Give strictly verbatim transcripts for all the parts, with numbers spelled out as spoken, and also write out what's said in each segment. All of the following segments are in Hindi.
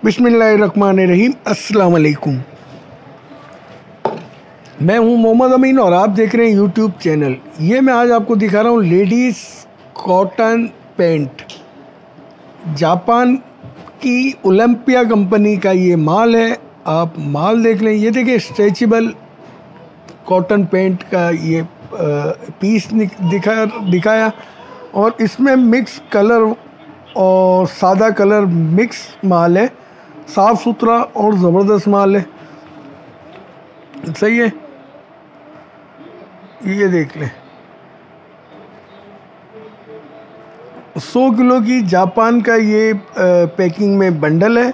बिस्मिल्लाहिर्रहमानिर्रहीम। अस्सलाम वालेकुम। मैं हूं मोहम्मद अमीन और आप देख रहे हैं यूट्यूब चैनल। ये मैं आज आपको दिखा रहा हूं लेडीज़ कॉटन पैंट। जापान की ओलंपिया कंपनी का ये माल है। आप माल देख लें। ये देखिए स्ट्रेचेबल कॉटन पैंट का ये पीस दिखा दिखाया और इसमें मिक्स कलर और सादा कलर मिक्स माल है। साफ़ सुथरा और ज़बरदस्त माल है। सही है। ये देख लें, सौ किलो की जापान का ये पैकिंग में बंडल है।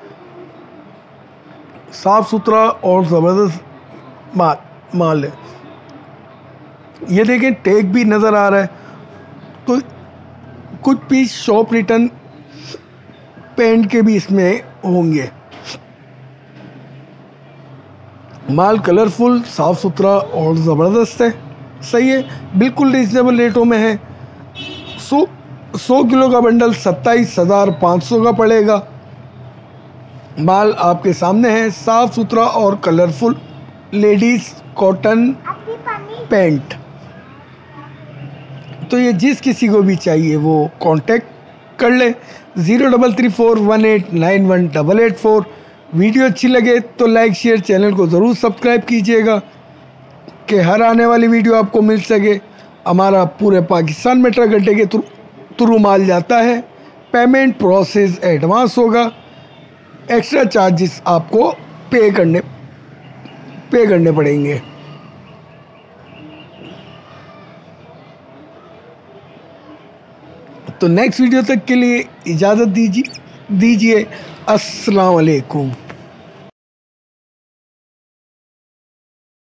साफ़ सुथरा और ज़बरदस्त माल माल है। ये देखें टैग भी नज़र आ रहा है। तो कुछ पीस शॉप रिटर्न पैंट के भी इसमें होंगे। माल कलरफुल, साफ़ सुथरा और ज़बरदस्त है। सही है, बिल्कुल रिजनेबल रेटों में है। सौ सौ किलो का बंडल सत्ताईस हज़ार पाँच सौ का पड़ेगा। माल आपके सामने है, साफ़ सुथरा और कलरफुल लेडीज़ कॉटन पैंट। तो ये जिस किसी को भी चाहिए वो कांटेक्ट कर ले। Zero double three four one eight nine one double eight four. Video अच्छी लगे तो लाइक शेयर, चैनल को ज़रूर सब्सक्राइब कीजिएगा कि हर आने वाली वीडियो आपको मिल सके। हमारा पूरे पाकिस्तान में ट्रक अड्डे के थ्रू माल जाता है। पेमेंट प्रोसेस एडवांस होगा। एक्स्ट्रा चार्जेस आपको पे करने पे करने पड़ेंगे। तो नेक्स्ट वीडियो तक के लिए इजाज़त दीजिए दीजिए अस्सलाम वालेकुम।